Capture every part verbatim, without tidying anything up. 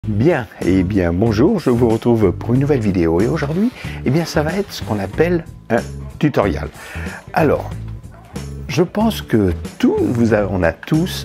Bien, et bien bonjour, je vous retrouve pour une nouvelle vidéo et aujourd'hui, eh bien ça va être ce qu'on appelle un tutoriel. Alors, je pense que tous, vous avez, on a tous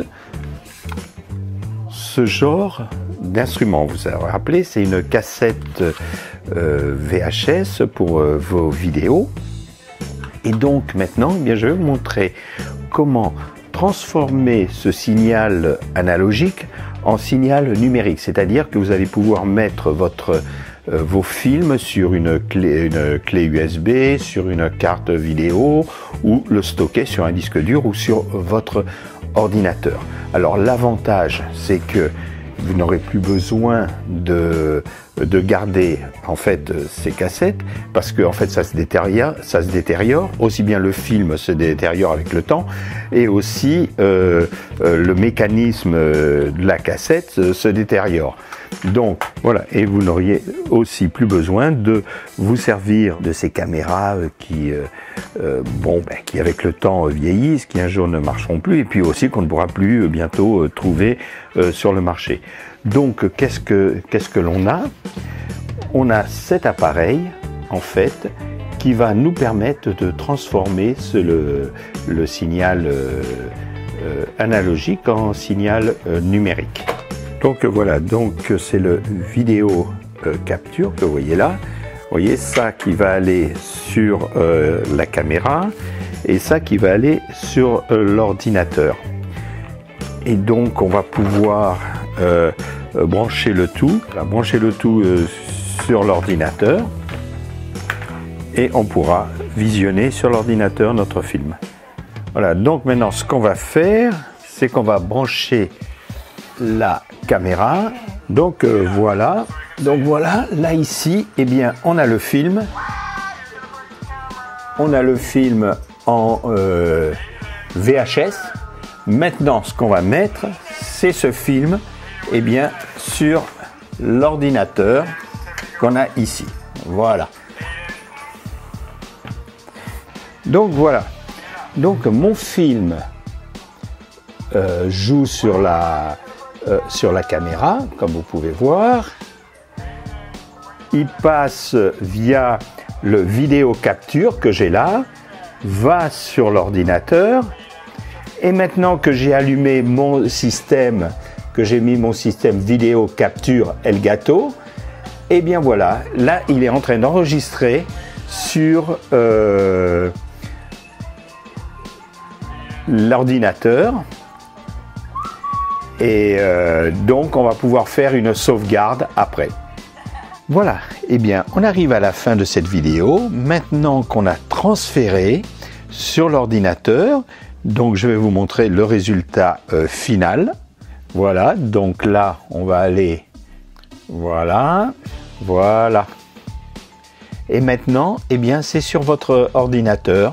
ce genre d'instrument. Vous vous rappelez, c'est une cassette euh, V H S pour euh, vos vidéos. Et donc maintenant, eh bien, je vais vous montrer comment transformer ce signal analogique en signal numérique, c'est-à-dire que vous allez pouvoir mettre votre, euh, vos films sur une clé, une clé U S B, sur une carte vidéo, ou le stocker sur un disque dur ou sur votre ordinateur. Alors l'avantage, c'est que vous n'aurez plus besoin de, de garder en fait ces cassettes parce que en fait ça se détériore, ça se détériore. Aussi bien le film se détériore avec le temps et aussi euh, euh, le mécanisme de la cassette euh, se détériore. Donc voilà, et vous n'auriez aussi plus besoin de vous servir de ces caméras qui, euh, euh, bon, ben, qui avec le temps vieillissent, qui un jour ne marcheront plus, et puis aussi qu'on ne pourra plus euh, bientôt euh, trouver euh, sur le marché. Donc qu'est-ce que qu'est-ce que l'on a? On a cet appareil en fait qui va nous permettre de transformer ce, le, le signal euh, euh, analogique en signal euh, numérique. Donc voilà, donc c'est le vidéo euh, capture que vous voyez là. Vous voyez ça qui va aller sur euh, la caméra et ça qui va aller sur euh, l'ordinateur. Et donc on va pouvoir euh, euh, brancher le tout, voilà, brancher le tout euh, sur l'ordinateur et on pourra visionner sur l'ordinateur notre film. Voilà, donc maintenant ce qu'on va faire, c'est qu'on va brancher la caméra. Donc euh, voilà, donc voilà, là ici, eh bien on a le film, on a le film en euh, V H S. Maintenant, ce qu'on va mettre, c'est ce film, eh bien sur l'ordinateur qu'on a ici. Voilà. Donc voilà. Donc mon film euh, joue sur la Euh, sur la caméra, comme vous pouvez voir. Il passe via le vidéo capture que j'ai là, va sur l'ordinateur, et maintenant que j'ai allumé mon système, que j'ai mis mon système vidéo capture Elgato, et bien voilà, là il est en train d'enregistrer sur euh, l'ordinateur. Et euh, donc on va pouvoir faire une sauvegarde après. Voilà, et eh bien on arrive à la fin de cette vidéo. Maintenant qu'on a transféré sur l'ordinateur, donc je vais vous montrer le résultat euh, final. Voilà, donc là on va aller, voilà, voilà. Et maintenant, eh bien c'est sur votre ordinateur.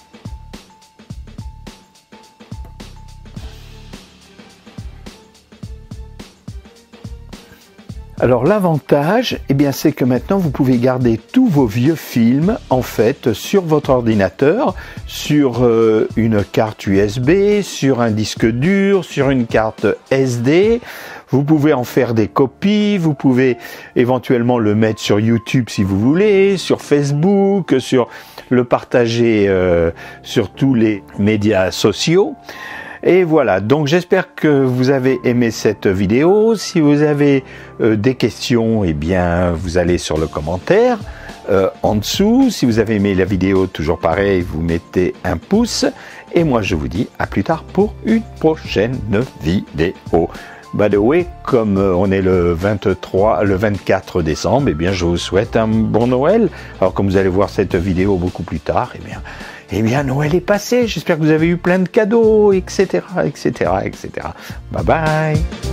Alors l'avantage, eh bien, c'est que maintenant vous pouvez garder tous vos vieux films en fait sur votre ordinateur, sur euh, une carte U S B, sur un disque dur, sur une carte S D. Vous pouvez en faire des copies, vous pouvez éventuellement le mettre sur YouTube si vous voulez, sur Facebook, sur le partager euh, sur tous les médias sociaux. Et voilà, donc j'espère que vous avez aimé cette vidéo. Si vous avez euh, des questions, eh bien vous allez sur le commentaire euh, en dessous. Si vous avez aimé la vidéo, toujours pareil, vous mettez un pouce. Et moi je vous dis à plus tard pour une prochaine vidéo. By the way, comme on est le vingt-trois, le vingt-quatre décembre, eh bien je vous souhaite un bon Noël. Alors comme vous allez voir cette vidéo beaucoup plus tard, eh bien Eh bien, Noël est passé. J'espère que vous avez eu plein de cadeaux, et cetera, et cetera, et cetera. Bye bye.